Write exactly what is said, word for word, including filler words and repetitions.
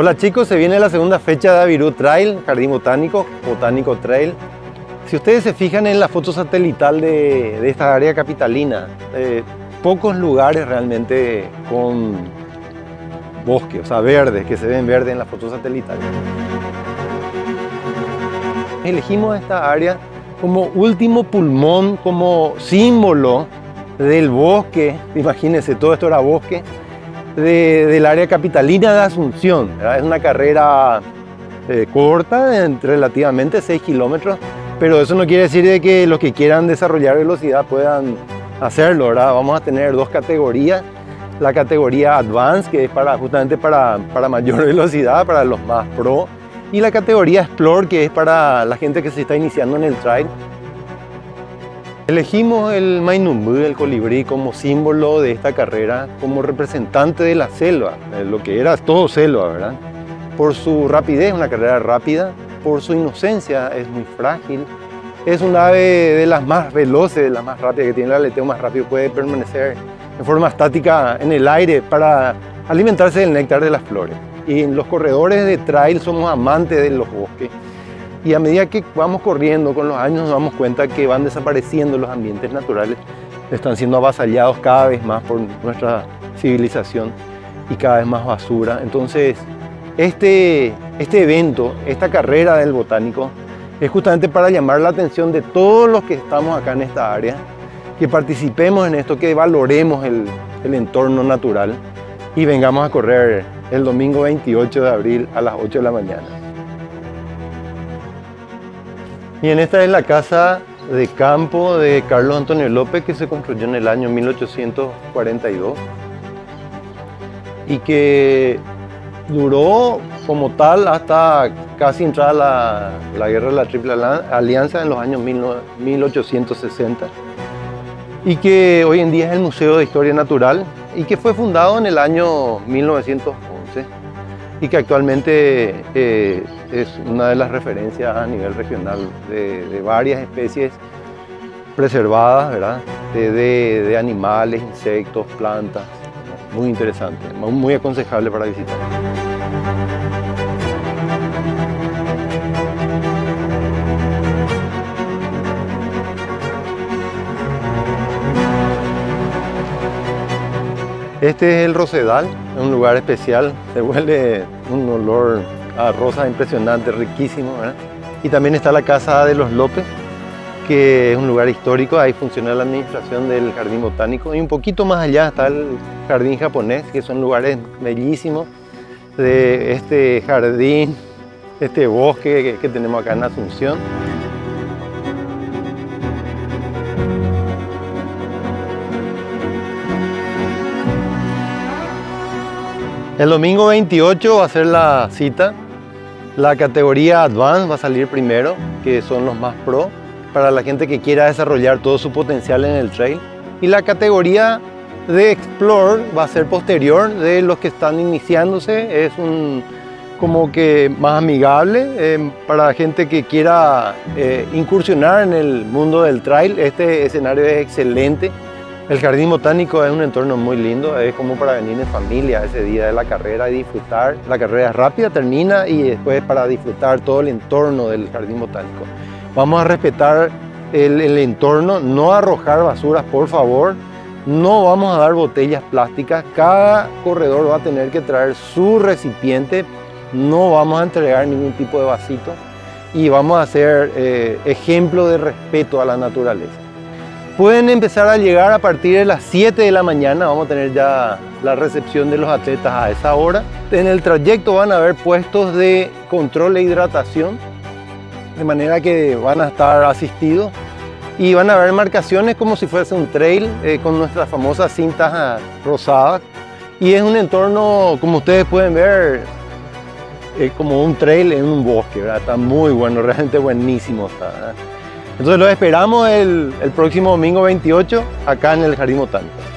Hola chicos, se viene la segunda fecha de Avirú Trail, Jardín Botánico, Botánico Trail. Si ustedes se fijan en la foto satelital de, de esta área capitalina, eh, pocos lugares realmente con bosque, o sea, verdes, que se ven verdes en la foto satelital. Elegimos esta área como último pulmón, como símbolo del bosque. Imagínense, todo esto era bosque. De, del área capitalina de Asunción, ¿verdad? Es una carrera eh, corta, en relativamente seis kilómetros, pero eso no quiere decir de que los que quieran desarrollar velocidad puedan hacerlo, ¿verdad? Vamos a tener dos categorías, la categoría Advance, que es para, justamente para, para mayor velocidad, para los más pro, y la categoría Explore, que es para la gente que se está iniciando en el trail. Elegimos el Mainumbú, el colibrí, como símbolo de esta carrera, como representante de la selva, lo que era todo selva, ¿verdad? Por su rapidez, una carrera rápida, por su inocencia, es muy frágil, es un ave de las más veloces, de las más rápidas, que tiene el aleteo más rápido, puede permanecer en forma estática en el aire para alimentarse del néctar de las flores. Y en los corredores de trail somos amantes de los bosques. Y a medida que vamos corriendo con los años nos damos cuenta que van desapareciendo los ambientes naturales, están siendo avasallados cada vez más por nuestra civilización y cada vez más basura. Entonces, este, este evento, esta carrera del botánico, es justamente para llamar la atención de todos los que estamos acá en esta área, que participemos en esto, que valoremos el, el entorno natural y vengamos a correr el domingo veintiocho de abril a las ocho de la mañana. Bien, esta es la casa de campo de Carlos Antonio López, que se construyó en el año mil ochocientos cuarenta y dos y que duró como tal hasta casi entrada la, la guerra de la Triple Alianza en los años mil ochocientos sesenta, y que hoy en día es el Museo de Historia Natural y que fue fundado en el año mil novecientos once y que actualmente eh, es una de las referencias a nivel regional de, de varias especies preservadas, ¿verdad? De, de, de animales, insectos, plantas. Muy interesante, muy aconsejable para visitar. Este es el Rosedal, un lugar especial, se huele un olor a rosas impresionante, riquísimo, ¿verdad? Y también está la Casa de los López, que es un lugar histórico, ahí funciona la administración del Jardín Botánico, y un poquito más allá está el Jardín Japonés, que son lugares bellísimos de este jardín, este bosque que, que tenemos acá en Asunción. El domingo veintiocho va a ser la cita. La categoría Advance va a salir primero, que son los más pro, para la gente que quiera desarrollar todo su potencial en el trail. Y la categoría de Explore va a ser posterior, de los que están iniciándose. Es un como que más amigable eh, para gente que quiera eh, incursionar en el mundo del trail. Este escenario es excelente. El Jardín Botánico es un entorno muy lindo, es como para venir en familia ese día de la carrera y disfrutar. La carrera es rápida, termina, y después para disfrutar todo el entorno del Jardín Botánico. Vamos a respetar el, el entorno, no arrojar basuras, por favor. No vamos a dar botellas plásticas, cada corredor va a tener que traer su recipiente, no vamos a entregar ningún tipo de vasito y vamos a hacer eh, ejemplo de respeto a la naturaleza. Pueden empezar a llegar a partir de las siete de la mañana, vamos a tener ya la recepción de los atletas a esa hora. En el trayecto van a haber puestos de control e hidratación, de manera que van a estar asistidos y van a haber marcaciones como si fuese un trail eh, con nuestras famosas cintas rosadas. Y es un entorno, como ustedes pueden ver, eh, como un trail en un bosque, ¿verdad? Está muy bueno, realmente buenísimo está, ¿verdad? Entonces los esperamos el, el próximo domingo veintiocho acá en el Jardín Botánico.